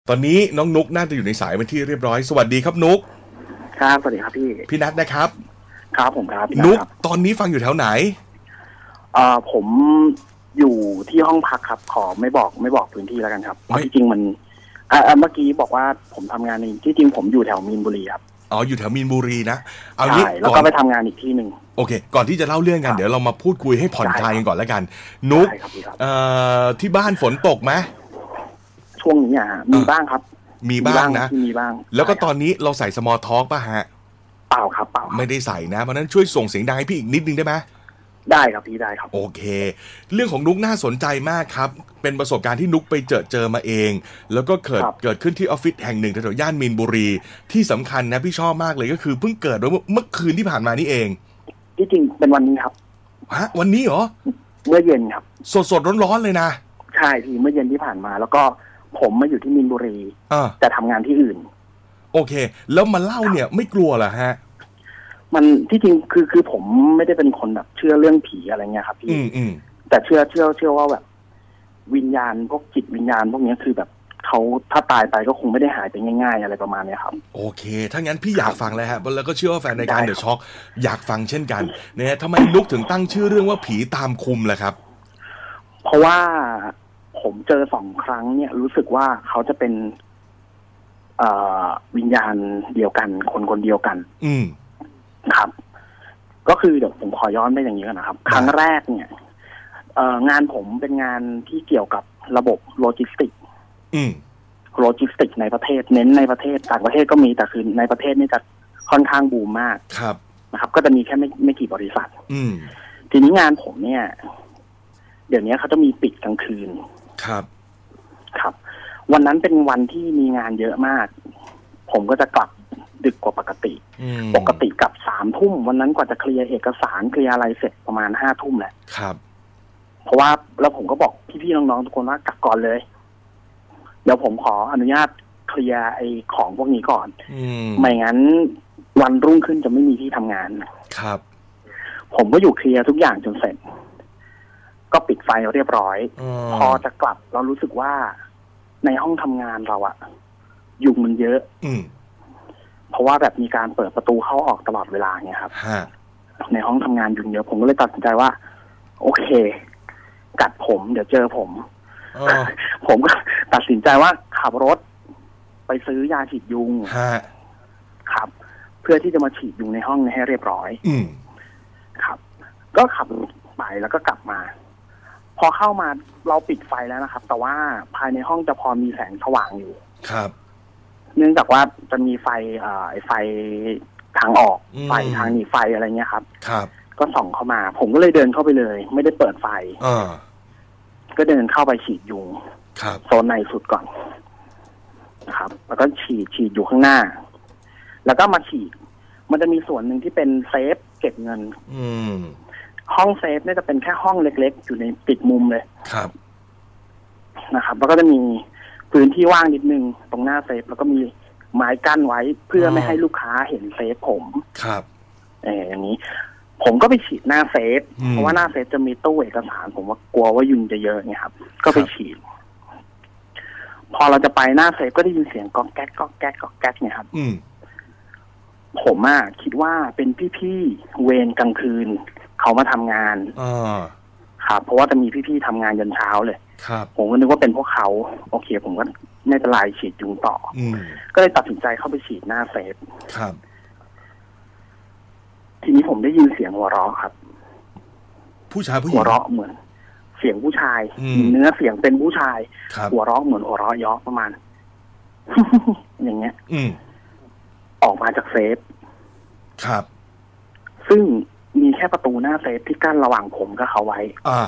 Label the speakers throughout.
Speaker 1: ตอนนี้น้องนุกน่าจะอยู่ในสายเป็นที่เรียบร้อยสวัสดีครับนุก
Speaker 2: ครับสวัสดีครับพี่
Speaker 1: นัทนะครับ
Speaker 2: ครับผมครับ
Speaker 1: นุกตอนนี้ฟังอยู่แถวไหน
Speaker 2: ผมอยู่ที่ห้องพักครับขอไม่บอกพื้นที่แล้วกันครับเพราะที่จริงมันเมื่อกี้บอกว่าผมทำงานที่จริงผมอยู่แถวมีนบุรีครับ
Speaker 1: อยู่แถวมีนบุรีนะเอา
Speaker 2: งี้แล้วก็ไปทำงานอีกที่หนึ่ง
Speaker 1: โอเคก่อนที่จะเล่าเรื่องกันเดี๋ยวเรามาพูดคุยให้ผ่อนคลายกันก่อนแล้วกันนุกที่บ้านฝนตกไหม
Speaker 2: ช่วงนี้มีบ้างครับ
Speaker 1: มีบ้างนะ
Speaker 2: มีบ้าง
Speaker 1: แล้วก็ตอนนี้เราใส่ small talk ป่ะฮะ
Speaker 2: เปล่าครับเปล่า
Speaker 1: ไม่ได้ใส่นะเพราะนั้นช่วยส่งเสียงดังให้พี่อีกนิดนึงได้ไหม
Speaker 2: ได้ครับพี่ได้ครับ
Speaker 1: โอเคเรื่องของนุกน่าสนใจมากครับเป็นประสบการณ์ที่นุกไปเจอมาเองแล้วก็เกิดขึ้นที่ออฟฟิศแห่งหนึ่งแถวย่านมีนบุรีที่สำคัญนะพี่ชอบมากเลยก็คือเพิ่งเกิดเมื่อคืนที่ผ่านมานี่เอง
Speaker 2: ที่จริงเป็นวันนี้ครับ
Speaker 1: ฮะวันนี้เหรอ
Speaker 2: เมื่อเย็นครับ
Speaker 1: สดร้อนๆเลยนะ
Speaker 2: ใช่พี่เมื่อเย็นที่ผ่านมาแล้วก็ผมมาอยู่ที่มีนบุรีแต่ทำงานที่อื่น
Speaker 1: โอเคแล้วมาเล่าเนี่ยไม่กลัวเหรอฮะ
Speaker 2: มันที่จริงคือผมไม่ได้เป็นคนแบบเชื่อเรื่องผีอะไรเงี้ยครับพี่แต่เชื่อว่าแบบวิญญาณพวกจิตวิญญาณพวกนี้คือแบบเขาถ้าตายไปก็คงไม่ได้หายไปง่ายๆอะไรประมาณนี้ครับ
Speaker 1: โอเคถ้างั้นพี่อยากฟังเลยฮะแล้วก็เชื่อว่าแฟนรายการเดอะช็อคอยากฟังเช่นกันเนี่ยทำไมนุกถึงตั้งชื่อเรื่องว่าผีตามคุมล่ะครับ
Speaker 2: เพราะว่าผมเจอ2 ครั้งเนี่ยรู้สึกว่าเขาจะเป็นวิญญาณเดียวกันคนเดียวกันครับก็คือเดี๋ยวผมขอย้อนไปอย่างนี้ก่อนนะครับครั้งแรกเนี่ยงานผมเป็นงานที่เกี่ยวกับระบบโลจิสติกในประเทศเน้นในประเทศต่างประเทศก็มีแต่คือในประเทศนี่จะค่อนข้างบูมมาก
Speaker 1: ครับ
Speaker 2: นะครับก็จะมีแค่ไม่กี่บริษัททีนี้งานผมเนี่ยเดี๋ยวนี้เขาจะมีปิดกลางคืนครับวันนั้นเป็นวันที่มีงานเยอะมากผมก็จะกลับดึกกว่าปกติกลับ3 ทุ่มวันนั้นกว่าจะเคลียร์เอกสารเคลียร์อะไรเสร็จประมาณ5 ทุ่มแหละ
Speaker 1: ครับ
Speaker 2: เพราะว่าแล้วผมก็บอกพี่ๆน้องๆทุกคนว่ากลับก่อนเลยเดี๋ยวผมขออนุญาตเคลียร์ไอ้ของพวกนี้ก่อนไม่งั้นวันรุ่งขึ้นจะไม่มีที่ทำงาน
Speaker 1: ครับ
Speaker 2: ผมก็อยู่เคลียร์ทุกอย่างจนเสร็จก็ปิดไฟเรียบร้อยพอจะกลับเรารู้สึกว่าในห้องทำงานเราอะยุงมันเยอะเพราะว่าแบบมีการเปิดประตูเข้าออกตลอดเวลาไงครับในห้องทำงานยุงเยอะผมก็เลยตัดสินใจว่าโอเคกัดผมเดี๋ยวเจอผมก็ตัดสินใจว่าขับรถไปซื้อยาฉีดยุงครับเพื่อที่จะมาฉีดยุงในห้องให้เรียบร้อยครับก็ขับไปแล้วก็กลับมาพอเข้ามาเราปิดไฟแล้วนะครับแต่ว่าภายในห้องจะพอมีแสงสว่างอยู่
Speaker 1: ครับ
Speaker 2: เนื่องจากว่าจะมีไฟไฟทางออกไฟทางหนีไฟอะไรเงี้ยครับก็ส่องเข้ามาผมก็เลยเดินเข้าไปเลยไม่ได้เปิดไฟก็เดินเข้าไปฉีดยุงโซนในสุดก่อนนะครับแล้วก็ฉีดอยู่ข้างหน้าแล้วก็มาฉีดมันจะมีส่วนหนึ่งที่เป็นเซฟเก็บเงินห้องเซฟเนี่ยจะเป็นแค่ห้องเล็กๆอยู่ในติดมุมเลยนะครับแล้วก็จะมีพื้นที่ว่างนิดนึงตรงหน้าเซฟแล้วก็มีไม้กั้นไว้เพื่อไม่ให้ลูกค้าเห็นเซฟผมอย่างนี้ผมก็ไปฉีดหน้าเซฟเพราะว่าหน้าเซฟจะมีตู้เอกสารผมว่ากลัวว่ายุงจะเยอะไงครับก็ไปฉีดพอเราจะไปหน้าเซฟก็ได้ยินเสียงก๊อกแก๊กก๊อกแก๊กก๊อกแก๊กเนี่ยครับผมคิดว่าเป็นพี่ๆเวรกลางคืนเขามาทำงานครับเพราะว่าจะมีพี่ๆทำงานยันเช้าเลยผมก็นึกว่าเป็นพวกเขาโอเคผมก็ไม่เป็นไรฉีดยุงต่อก็เลยตัดสินใจเข้าไปฉีดหน้าเซฟทีนี้ผมได้ยินเสียงหัวเราะครับ
Speaker 1: ผู้ชายผู้หญิง
Speaker 2: หัวเราะเหมือนเสียงผู้ชายเนื้อเสียงเป็นผู้ชายหัวเราะเหมือนหัวเราะเยาะประมาณ อย่างเงี้ยออกมาจากเซฟ
Speaker 1: ครับ
Speaker 2: ซึ่งมีแค่ประตูหน้าเซฟที่กั้นระหว่างผมกับเขาไว้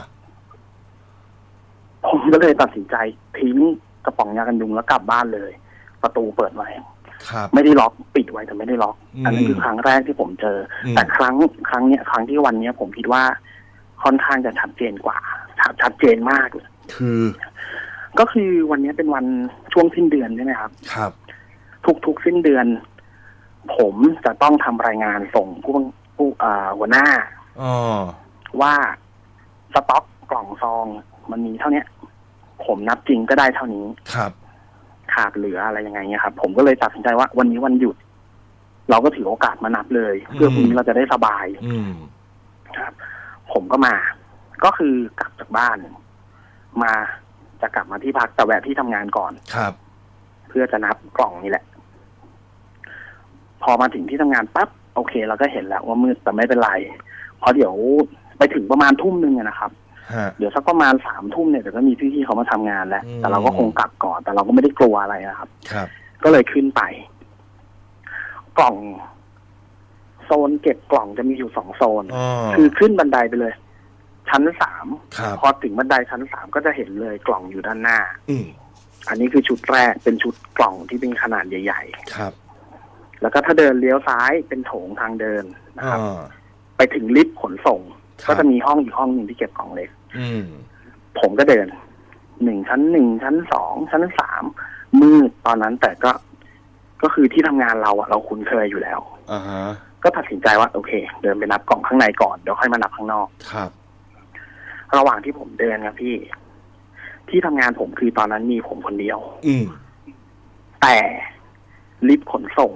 Speaker 2: ผมก็เลยตัดสินใจทิ้งกระป๋องยากันยุงแล้วกลับบ้านเลยประตูเปิดไว้ไม่ได้ล็อกปิดไว้แต่ไม่ได้ล็อกอันนี้คือครั้งแรกที่ผมเจอแต่ครั้งที่วันนี้ผมคิดว่าค่อนข้างจะชัดเจนกว่าชัดเจนมากก็คือวันนี้เป็นวันช่วงสิ้นเดือนใช่ไหมครับทุกสิ้นเดือนผมจะต้องทำรายงานส่งผู้หัวหน้าว่าสต็อกกล่องซองมันมีเท่านี้ผมนับจริงก็ได้เท่านี้ขาดเหลืออะไรยังไงเนี่ยครับผมก็เลยตัดสินใจว่าวันนี้วันหยุดเราก็ถือโอกาสมานับเลยเพื่อพรุ่งนี้เราจะได้สบายครับผมก็มาก็คือกลับจากบ้านมาจะกลับมาที่พักแต่แวะที่ทำงานก่อน
Speaker 1: ครับ
Speaker 2: เพื่อจะนับกล่องนี่แหละพอมาถึงที่ทำงานปั๊บโอเคเราก็เห็นแล้วว่ามืดแต่ไม่เป็นไรเพราะเดี๋ยวไปถึงประมาณ 19:00 นนะครับเดี๋ยวสักประมาณ 3:00 นเนี่ยเดี๋ยวก็มีพี่ๆเขามาทำงานแล้วแต่เราก็คงกลับก่อนแต่เราก็ไม่ได้กลัวอะไรนะครับก็เลยขึ้นไปกล่องโซนเก็บกล่องจะมีอยู่2 โซนคือขึ้นบันไดไปเลยชั้น 3พอถึงบันไดชั้น 3ก็จะเห็นเลยกล่องอยู่ด้านหน้าอันนี้คือชุดแรกเป็นชุดกล่องที่เป็นขนาดใหญ่ๆครับแล้วก็ถ้าเดินเลี้ยวซ้ายเป็นโถงทางเดินนะครับไปถึงลิฟต์ขนส่งก็จะมีห้องอีกห้องหนึ่งที่เก็บกล่องเล็กผมก็เดินชั้น 1ชั้น 2ชั้น 3มืดตอนนั้นแต่ก็คือที่ทำงานเราคุ้นเคยอยู่แล้วก็ตัดสินใจว่าโอเคเดินไปนับกล่องข้างในก่อนเดี๋ยวค่อยมานับข้างนอกครับระหว่างที่ผมเดินครับพี่ที่ทำงานผมคือตอนนั้นมีผมคนเดียวแต่ลิฟต์ขนส่ง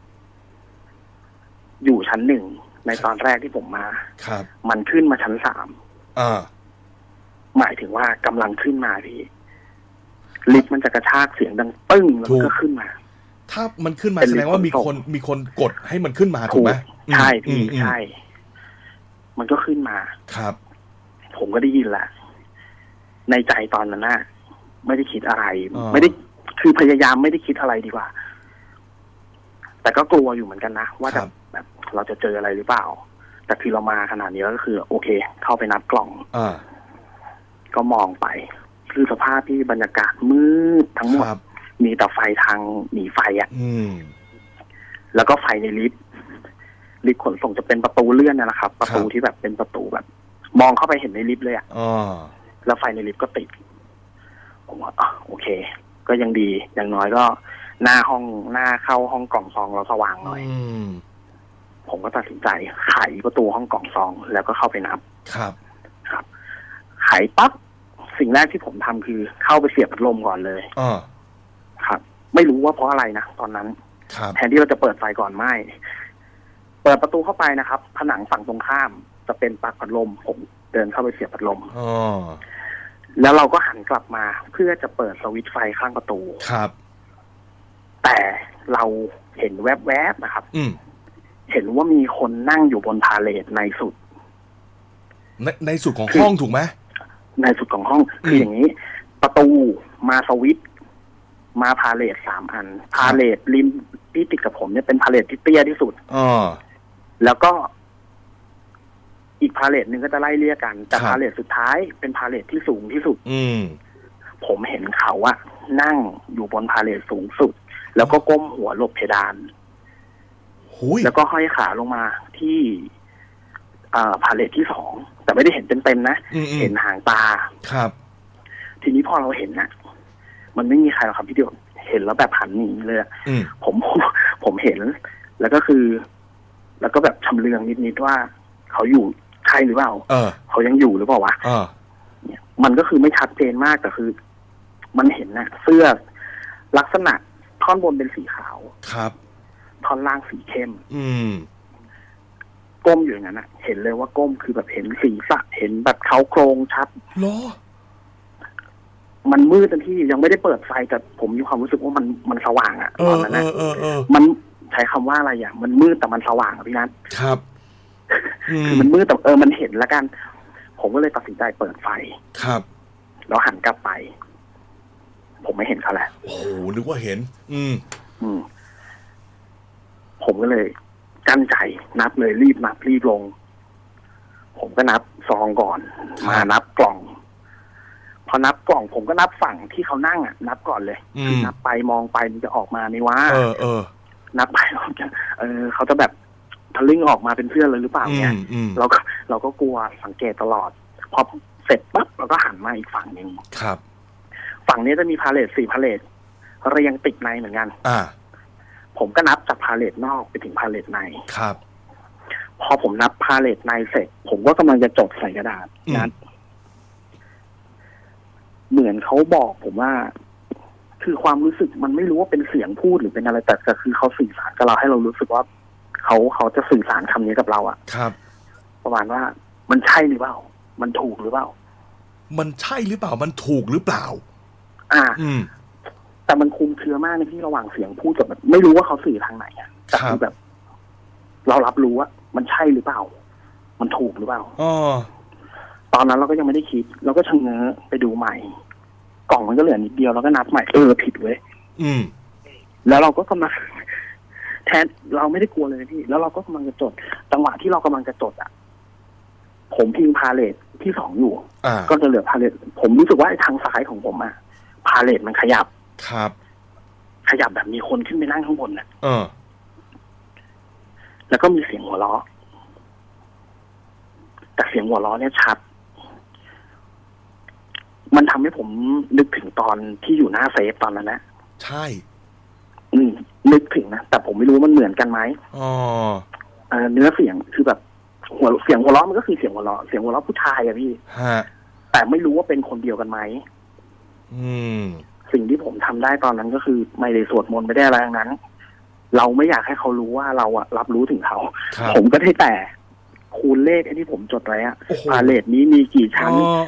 Speaker 2: อยู่ชั้น 1ในตอนแรกที่ผมมาครับมันขึ้นมาชั้น 3หมายถึงว่ากำลังขึ้นมาพี่ลิฟต์มันจะกระชากเสียงดังปึ้งแล้วก็ขึ้นมา
Speaker 1: ถ้ามันขึ้นมาแสดงว่ามีคนกดให้มันขึ้นมาถูกไหม
Speaker 2: ใช่พี่ใช่มันก็ขึ้นมา
Speaker 1: ครับ
Speaker 2: ผมก็ได้ยินแหละในใจตอนนั้นน่ะไม่ได้คิดอะไรไม่ได้คือพยายามไม่ได้คิดอะไรดีกว่าแต่ก็กลัวอยู่เหมือนกันนะว่าจะแบบเราจะเจออะไรหรือเปล่าแต่คือเรามาขนาดนี้แล้วก็คือโอเคเข้าไปนับกล่องก็มองไปคือสภาพที่บรรยากาศมืดทั้งหมดมีแต่ไฟทางหนีไฟอ่ะแล้วก็ไฟในลิฟต์ขนส่งจะเป็นประตูเลื่อนนะครับประตูที่แบบเป็นประตูแบบมองเข้าไปเห็นในลิฟต์เลยอ่ะแล้วไฟในลิฟต์ก็ติดผมว่าโอเคก็ยังดีอย่างน้อยก็หน้าเข้าห้องกล่องซองเราสว่างหน่อยผมก็ตัดสินใจไขประตูห้องกล่องซองแล้วก็เข้าไปนับครับไขปั๊บสิ่งแรกที่ผมทำคือเข้าไปเสียบพัดลมก่อนเลยครับไม่รู้ว่าเพราะอะไรนะตอนนั้นแทนที่เราจะเปิดไฟก่อนไม่เปิดประตูเข้าไปนะครับผนังฝั่งตรงข้ามจะเป็นปลั๊กพัดลมผมเดินเข้าไปเสียบพัดลมแล้วเราก็หันกลับมาเพื่อจะเปิดสวิตช์ไฟข้างประตู
Speaker 1: ครับ
Speaker 2: แต่เราเห็นแวบๆนะครับเห็นว่ามีคนนั่งอยู่บนพาเลทในสุด
Speaker 1: ของห้องถูกไหม
Speaker 2: ในสุดของห้องคืออย่างนี้ประตูมาสวิตช์มาพาเลท3 อันพาเลทริมที่ติดกับผมเนี่ยเป็นพาเลทที่เตี้ยที่สุดแล้วก็อีกพาเลทหนึ่งก็จะไล่เลี่ยกันแต่พาเลทสุดท้ายเป็นพาเลทที่สูงที่สุดผมเห็นเขาอะนั่งอยู่บนพาเลทสูงสุดแล้วก็ก้มหัวหลบเพดานแล้วก็ห้อยขาลงมาที่พาเลทที่2แต่ไม่ได้เห็นเต็มๆนะเห็นหางตา
Speaker 1: ครับ
Speaker 2: ทีนี้พอเราเห็นนะมันไม่มีใครหรอกครับพี่เดียวเห็นแล้วแบบหันหนีเลยผมเห็นแล้วก็คือแล้วก็แบบชำเลืองนิดๆว่าเขาอยู่ใช่หรือเปล่าเขายังอยู่หรือเปล่าวะเนี่ยมันก็คือไม่ชัดเจนมากแต่คือมันเห็นนะเสื้อลักษณะท่อนบนเป็นสีขาว
Speaker 1: ครับ
Speaker 2: ท่อนล่างสีเข้มก้มอยู่อย่างนั้นนะเห็นเลยว่าก้มคือแบบเห็นศีรษะเห็นแบบเขาโครงชัด
Speaker 1: เหรอ
Speaker 2: มันมืดทันที่ยังไม่ได้เปิดไฟแต่ผมมีความรู้สึกว่ามันสว่างอะตอนนั้นนะมันใช้คำว่าอะไรอย่างมันมืดแต่มันสว่างอะพี่นัท
Speaker 1: ครับ
Speaker 2: คือมันมืดแต่มันเห็นแล้วกันผมก็เลยตัดสินใจเปิดไฟ
Speaker 1: ครับ
Speaker 2: แล้วหันกลับไปผมไม่เห็นเขาแล้ว
Speaker 1: โอ้โหนึกว่าเห็น
Speaker 2: ผมก็เลยกั้นใจนับเลยรีบนับรีบลงผมก็นับซองก่อนมานับกล่องพอนับกล่องผมก็นับฝั่งที่เขานั่งอ่ะนับก่อนเลยนับไปมองไปมันจะออกมาไม่ว่านับไปเขาจะแบบทะลึ่งออกมาเป็นเพื่อนเลยหรือเปล่าเนี่ยเราก็กลัวสังเกตตลอดพอเสร็จปั๊บเราก็หันมาอีกฝั่งนึง
Speaker 1: ครับ
Speaker 2: ฝั่งนี้จะมีพาเลท4 พาเลทเรียงติดในเหมือนกันผมก็นับจากพาเลทนอกไปถึงพาเลทใน
Speaker 1: ครับ
Speaker 2: พอผมนับพาเลทในเสร็จผมก็กำลังจะจดใส่กระดาษนัดเหมือนเขาบอกผมว่าคือความรู้สึกมันไม่รู้ว่าเป็นเสียงพูดหรือเป็นอะไรแต่คือเขาสื่อสารกับเราให้เรารู้สึกว่าเขาจะสื่อสารคำนี้กับเราอะ
Speaker 1: ครับ
Speaker 2: ประมาณว่ามันใช่หรือเปล่ามันถูกหรือเปล่า
Speaker 1: มันใช่หรือเปล่ามันถูกหรือเปล่า
Speaker 2: แต่มันคุมเครือมากในที่ระหว่างเสียงพูดกับแบบไม่รู้ว่าเขาสื่อทางไหนอะแต่คือแบบเรารับรู้ว่ามันใช่หรือเปล่ามันถูกหรือเปล่าตอนนั้นเราก็ยังไม่ได้คิดเราก็ชะเง้อไปดูใหม่กล่องมันก็เหลือนิดเดียวเราก็นับใหม่ผิดเว้ยแล้วเราก็กำลังแทนเราไม่ได้กลัวเลยพี่แล้วเราก็กำลังจะจดจังหวะที่เรากำลังจะจดอ่ะผมพิงพาเลทที่2อยู่ก็จะเหลือพาเลทผมรู้สึกว่าทางซ้ายของผมอ่ะพาเลทมันขยับ
Speaker 1: ครับ
Speaker 2: ขยับแบบมีคนขึ้นไปนั่งข้างบนน่ะแล้วก็มีเสียงหัวเราะแต่เสียงหัวเราะเนี่ยชัดมันทำให้ผมนึกถึงตอนที่อยู่หน้าเซฟตอนนั้นนะ
Speaker 1: ใช่
Speaker 2: นึกถึงนะแต่ผมไม่รู้มันเหมือนกันไหมเนื้อเสียงคือแบบเสียงหัวเราะมันก็คือเสียงหัวเราะผู้ชายอะพี่แต่ไม่รู้ว่าเป็นคนเดียวกันไหมสิ่งที่ผมทำได้ตอนนั้นก็คือไม่ได้สวดมนต์ไม่ได้อะไรทั้งนั้นเราไม่อยากให้เขารู้ว่าเราอะรับรู้ถึงเขาผมก็ได้แต่คูณเลขที่ผมจดไว้อะพาเลทนี้มีกี่ชั้น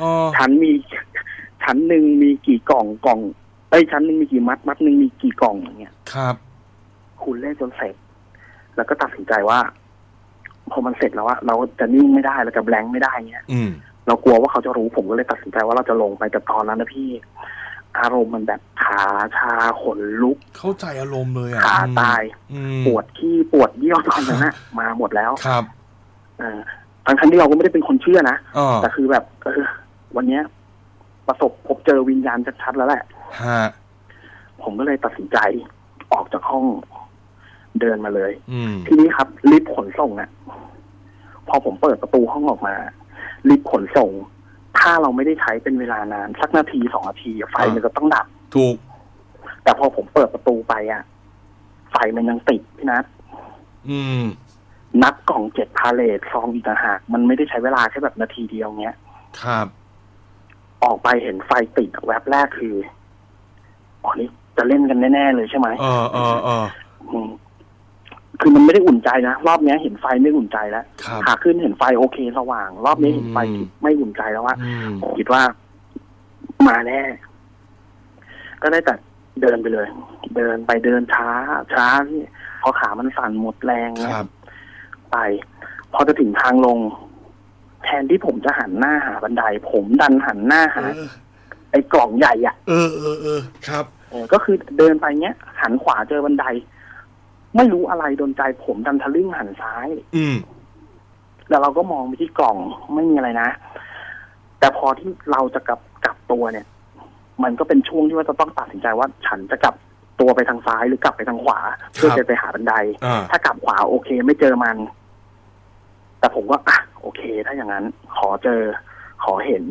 Speaker 2: ชั้นหนึ่งมีกี่กล่องชั้นหนึ่งมีกี่มัดหนึ่งมีกี่กล่องอย่างเงี้ย
Speaker 1: ครับ
Speaker 2: คูณเลขจนเสร็จแล้วก็ตัดสินใจว่าพอมันเสร็จแล้วอะเราจะนิ่งไม่ได้เราจะแบงค์ไม่ได้เงี้ยเรากลัวว่าเขาจะรู้ผมก็เลยตัดสินใจว่าเราจะลงไปแต่ตอนนั้นนะพี่อารมณ์มันแบบขาชาขนลุก
Speaker 1: เข้าใจอารมณ์เลยอ่ะ
Speaker 2: ขาตายปวดขี้ปวดเยี่ยวตอนนั้นนะมาหมดแล้ว
Speaker 1: ครับ
Speaker 2: ทั้งที่เราก็ไม่ได้เป็นคนเชื่อนะแต่คือแบบวันเนี้ยพบเจอวิญญาณชัดๆแล้วแหละผมก็เลยตัดสินใจออกจากห้องเดินมาเลยทีนี้ครับลิฟต์ขนส่งอ่ะพอผมเปิดประตูห้องออกมาลิฟต์ขนส่งถ้าเราไม่ได้ใช้เป็นเวลานานสักนาที2 นาทีไฟมันจะต้องดับ
Speaker 1: ถูก
Speaker 2: แต่พอผมเปิดประตูไปอ่ะไฟมันยังติดพี่นัทนับกล่อง7พาเลทซองอีกต่างหากมันไม่ได้ใช้เวลาแค่แบบนาทีเดียวเงี้ย
Speaker 1: ครับ
Speaker 2: ออกไปเห็นไฟติดแวบแรกคือนี่จะเล่นกันแน่ๆเลยใช่ไหมคือมันไม่ได้อุ่นใจนะรอบนี้เห็นไฟไม่อุ่นใจแล้วขาขึ้นเห็นไฟโอเคสว่างรอบนี้เห็นไฟไม่อุ่นใจแล้วว่าคิดว่ามาแน่ก็ได้แต่เดินไปเลยเดินไปเดินช้าที่พอขามันสั่นหมดแรงไปพอจะถึงทางลงแทนที่ผมจะหันหน้าหาบันไดผมดันหันหน้าหาไอ้กล่องใหญ่อ่ะ
Speaker 1: ครับ
Speaker 2: ก็คือเดินไปเนี้ยหันขวาเจอบันไดไม่รู้อะไรโดนใจผมดันทะลึ่งหันซ้ายแล้วเราก็มองไปที่กล่องไม่มีอะไรนะแต่พอที่เราจะกลับตัวเนี่ยมันก็เป็นช่วงที่ว่าจะต้องตัดสินใจว่าฉันจะกลับตัวไปทางซ้ายหรือกลับไปทางขวาเพื่อจะไปหาบันไดถ้ากลับขวาโอเคไม่เจอมันแต่ผมก็โอเคถ้าอย่างนั้นขอเจอขอเห็น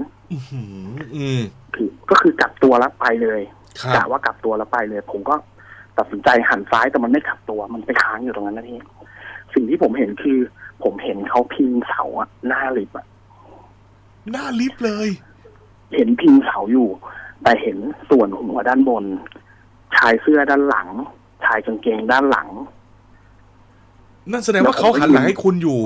Speaker 2: ก็คือกลับตัวแล้วไปเลยกะว่ากลับตัวแล้วไปเลยผมก็ตัดสินใจหันซ้ายแต่มันไม่กลับตัวมันไปค้างอยู่ตรงนั้นนะพี่สิ่งที่ผมเห็นคือผมเห็นเขาพิงเสาอะหน้าลิฟต์
Speaker 1: หน้าลิฟต์เลย
Speaker 2: เห็นพิงเสาอยู่แต่เห็นส่วนหัวด้านบนชายเสื้อด้านหลังชายกางเกงด้านหลัง
Speaker 1: นั่นแสดงว่าเขาหันหลังให้คุณอยู่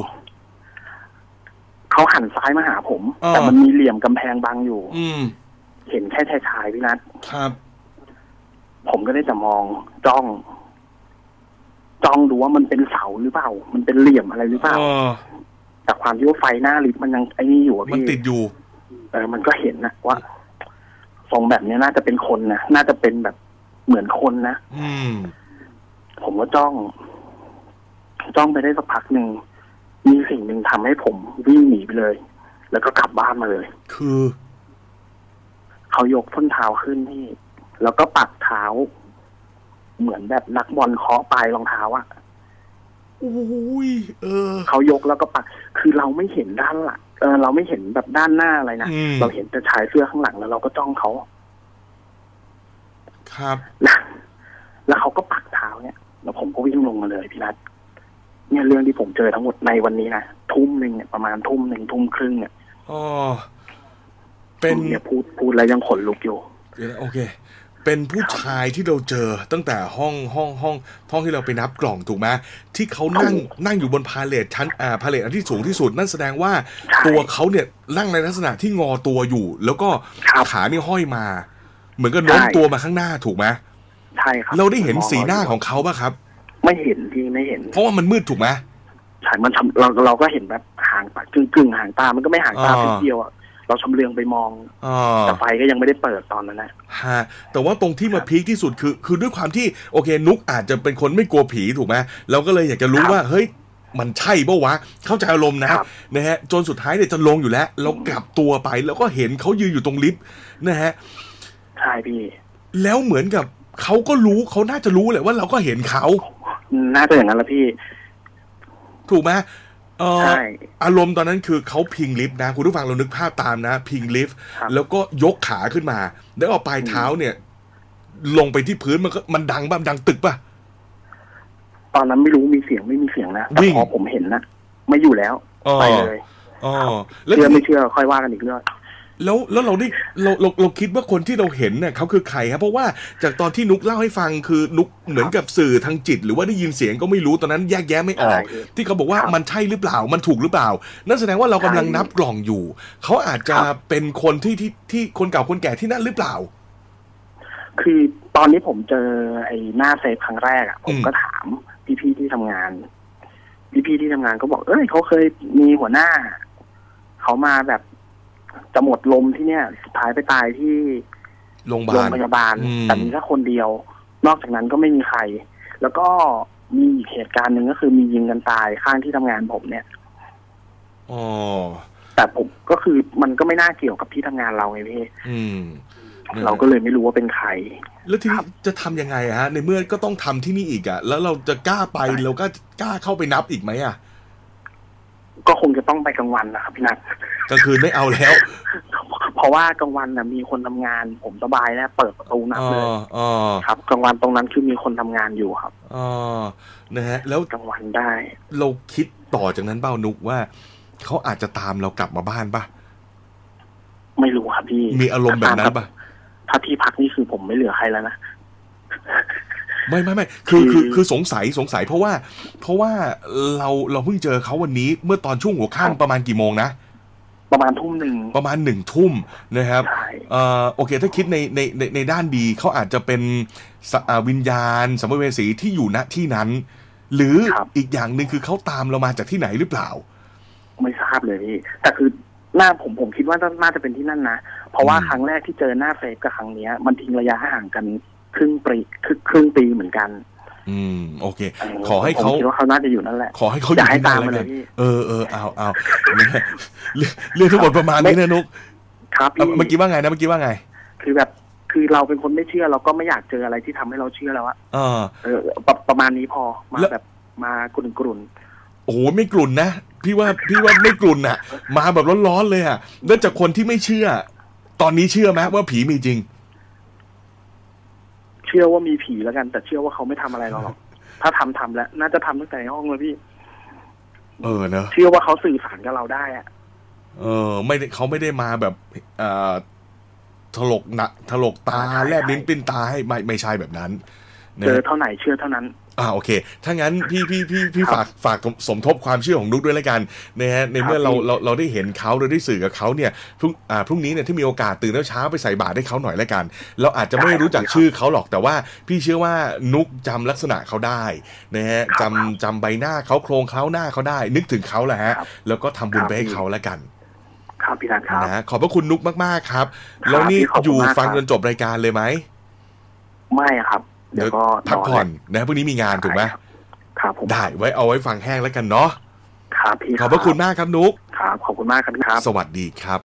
Speaker 2: เขาหันซ้ายมาหาผมแต่มันมีเหลี่ยมกำแพงบังอยู่เห็นแค่ชายพี่นัท
Speaker 1: ครับ
Speaker 2: ผมก็ได้แต่มองจ้องดูว่ามันเป็นเสาหรือเปล่ามันเป็นเหลี่ยมอะไรหรือเปล่าแต่ความที่ว่าไฟหน้าลิฟต์มันยังไอ้นี่อยู่พี่
Speaker 1: มันติดอยู่
Speaker 2: มันก็เห็นนะว่าทรงแบบนี้น่าจะเป็นคนนะน่าจะเป็นแบบเหมือนคนนะผมก็จ้องไปได้สักพักหนึ่งมีสิ่งหนึ่งทำให้ผมวิ่งหนีไปเลยแล้วก็กลับบ้านมาเลย
Speaker 1: คือ
Speaker 2: เขายกส้นเท้าขึ้นพี่แล้วก็ปักเท้าเหมือนแบบนักบอลเคาะปลายรองเท้าอ่ะเขายกแล้วก็ปักคือเราไม่เห็นด้านหลังเราไม่เห็นแบบด้านหน้าอะไรนะเราเห็นแต่ชายเสื้อข้างหลังแล้วเราก็จ้องเขา
Speaker 1: ครับ
Speaker 2: แล้วเขาก็ปักเท้าเนี่ยแล้วผมก็วิ่งลงมาเลยพี่นัทเนี่ยเรื่องที่ผมเจอทั้งหมดในวันนี้นะทุ่มหนึ่งเนี่ยประมาณทุ่มหนึ่งทุ่มครึ่งเนี่ย
Speaker 1: เป็น
Speaker 2: เนี่ยพูดแล้วยังขนลุกอยู่
Speaker 1: โอเคเเป็นผู้ชายที่เราเจอตั้งแต่ห้องที่เราไปนับกล่องถูกไหมที่เขานั่งอยู่บนพาเลทชั้นพาเลทอันที่สูงที่สุดนั่นแสดงว่าตัวเขาเนี่ยนั่งในลักษณะที่งอตัวอยู่แล้วก็ขานี่ห้อยมาเหมือนกับโน้มตัวมาข้างหน้าถูกไหม
Speaker 2: ใช่ครับ
Speaker 1: เราได้เห็นสีหน้าของเขาป่ะครับ
Speaker 2: ไม่เห็นที่ไม่เห็น
Speaker 1: เพราะว่ามันมืดถูกไหม
Speaker 2: ใช่มันเราก็เห็นแบบหางตากึ่งหางตามันก็ไม่หางตาเป็นเดียวอ่ะเราชำเลืองไปมองแต่ไฟก็ยังไม่ได้เปิดตอนนั้นนะ
Speaker 1: ฮะแต่ว่าตรงที่มาพีคที่สุดคือด้วยความที่โอเคนุกอาจจะเป็นคนไม่กลัวผีถูกไหมเราก็เลยอยากจะรู้ว่าเฮ้ยมันใช่ป่ะวะเข้าใจอารมณ์นะฮะจนสุดท้ายเนี่ยจะลงอยู่แล้วเรากลับตัวไปแล้วก็เห็นเขายืนอยู่ตรงลิฟต์นะฮะ
Speaker 2: ใช่พี่
Speaker 1: แล้วเหมือนกับเขาก็รู้เขาน่าจะรู้แหละว่าเราก็เห็นเขา
Speaker 2: น่าจะอย่างนั้นละพี่
Speaker 1: ถูกไหมอารมณ์ตอนนั้นคือเขาพิงลิฟต์นะคุณผู้ฟังเรานึกภาพตามนะพิงลิฟต์แล้วก็ยกขาขึ้นมาแล้วเอาปลายเท้าเนี่ยลงไปที่พื้นมันดังบ้างดังตึกป่ะ
Speaker 2: ตอนนั้นไม่รู้มีเสียงไม่มีเสียงนะแต่พอผมเห็นนะไม่อยู่แล้วไปเลยเชื่อไม่เชื่อค่อยว่ากันอีกเรื่อง
Speaker 1: แล้วเราคิดว่าคนที่เราเห็นเนี่ยเขาคือใครครับเพราะว่าจากตอนที่นุกเล่าให้ฟังคือนุกเหมือนกับสื่อทางจิตหรือว่าได้ยินเสียงก็ไม่รู้ตอนนั้นแยกแยะไม่ออกที่เขาบอกว่ามันใช่หรือเปล่ามันถูกหรือเปล่านั่นแสดงว่าเรากำลังนับกล่องอยู่เขาอาจจะเป็นคนที่คนเก่าคนแก่ที่นั่นหรือเปล่า
Speaker 2: คือตอนนี้ผมเจอไอ้หน้าเซฟครั้งแรกอ่ะผมก็ถามพี่ที่ทำงานพี่ที่ทำงานก็บอกเขาเคยมีหัวหน้าเขามาแบบจะหมดลมที่เนี่ยสุดท้ายไปตายที่
Speaker 1: โรงพยาบาล
Speaker 2: แต่มีแค่คนเดียวนอกจากนั้นก็ไม่มีใครแล้วก็มีอีกเหตุการณ์หนึ่งก็คือมียิงกันตายข้างที่ทำงานผมเนี่ยแต่ผมก็คือมันก็ไม่น่าเกี่ยวกับที่ทำงานเราไงพี่เราก็เลยไม่รู้ว่าเป็นใคร
Speaker 1: แล้วทีนี้จะทำยังไงฮะในเมื่อก็ต้องทำที่นี่อีกอ่ะแล้วเราจะกล้าไปเราก็กล้าเข้าไปนับอีกไหมอ่ะ
Speaker 2: ก็คงจะต้องไปกลางวันนะครับพี่นัท
Speaker 1: กลางคืนไม่เอาแล้ว
Speaker 2: เพราะว่ากลางวันน่ะมีคนทำงานผมสบายแล้วเปิดประตูนับเลยครับกลางวันตรงนั้นคือมีคนทำงานอยู่ครับ
Speaker 1: นะฮะแล้ว
Speaker 2: กลางวันได้
Speaker 1: เราคิดต่อจากนั้นเป้านุกว่าเขาอาจจะตามเรากลับมาบ้านป่ะ
Speaker 2: ไม่รู้ครับพี่
Speaker 1: มีอารมณ์แบบนั้นป่ะ
Speaker 2: ถ้าที่พักนี่คือผมไม่เหลือใครแล้วนะ
Speaker 1: ไม่คือสงสัยเพราะว่าเราเพิ่งเจอเขาวันนี้เมื่อตอนช่วงหัวค่ำประมาณกี่โมงนะ
Speaker 2: ประมาณทุ่มหนึ่ง
Speaker 1: ประมาณ1 ทุ่มนะครับโอเคถ้าคิดในด้านดีเขาอาจจะเป็นวิญญาณสัมภเวสีที่อยู่ณที่นั้นหรืออีกอย่างหนึ่งคือเขาตามเรามาจากที่ไหนหรือเปล่า
Speaker 2: ไม่ทราบเลยพี่แต่คือหน้าผมคิดว่าน่าจะเป็นที่นั่นนะเพราะว่าครั้งแรกที่เจอหน้าเฟซกับครั้งนี้มันทิ้งระยะห่างกันครึ่งปีเหมือนกัน
Speaker 1: โอเคขอให้เขา
Speaker 2: คิดว่าเขาน่าจะอยู่นั่นแหละ
Speaker 1: ขอให้เขาอยู่ที่นั่นเลยเอาเรื่องทั้งหมดประมาณนี้นะนุ๊ก
Speaker 2: ครับ
Speaker 1: เมื่อกี้ว่าไง
Speaker 2: คือแบบคือเราเป็นคนไม่เชื่อเราก็ไม่อยากเจออะไรที่ทำให้เราเชื่อแล้วอะประมาณนี้พอมาแบบมากลุ่น
Speaker 1: โอ้โหไม่กลุ่นนะพี่ว่าไม่กลุ่นอ่ะมาแบบร้อนๆเลยอ่ะแล้วจากคนที่ไม่เชื่อตอนนี้เชื่อไหมว่าผีมีจริง
Speaker 2: เชื่อว่ามีผีแล้วกันแต่เชื่อว่าเขาไม่ทำอะไรเราหรอกถ้าทำแล้วน่าจะทำตั้งแต่ห้องเลยพี่
Speaker 1: เนอะ
Speaker 2: เชื่อว่าเขาสื่อสารกับเราได้อ่ะ
Speaker 1: ไม่ได้เขาไม่ได้มาแบบถลกตาแลบลิ้นปิ้นตาให้ไม่ใช่แบบนั้น
Speaker 2: เจอเท่าไหร่เชื่อเท่านั้น
Speaker 1: โอเคถ้างั้นพี่ฝากสมทบความเชื่อของนุ๊กด้วยแล้วกันนะฮะในเมื่อเราได้เห็นเขาเราได้สื่อกับเขาเนี่ยพรุ่งนี้เนี่ยที่มีโอกาสตื่นเช้าไปใส่บาตรให้เขาหน่อยแล้วกันเราอาจจะไม่รู้จักชื่อเขาหรอกแต่ว่าพี่เชื่อว่านุ๊กจำลักษณะเขาได้นะฮะจำใบหน้าเขาโครงเขาหน้าเขาได้นึกถึงเขาแหละฮะแล้วก็ทำบุญไปให้เขาแล้วกัน
Speaker 2: ครับพี่นัทครับ
Speaker 1: นะขอบพระคุณนุ๊กมากๆครับแล้วนี่อยู่ฟังจนจบรายการเลยไหม
Speaker 2: ไม่ครับเดี๋ยวก็
Speaker 1: พักผ่อนนะพรุ่งนี้มีงานถูกไหม
Speaker 2: ครับผม
Speaker 1: ได้ไว้เอาไว้ฟังแห้งแล้วกันเนาะ
Speaker 2: ครับพี่
Speaker 1: ขอบพระคุณมากครับนุ๊ก
Speaker 2: ครับขอบคุณมากครับ
Speaker 1: สวัสดีครับ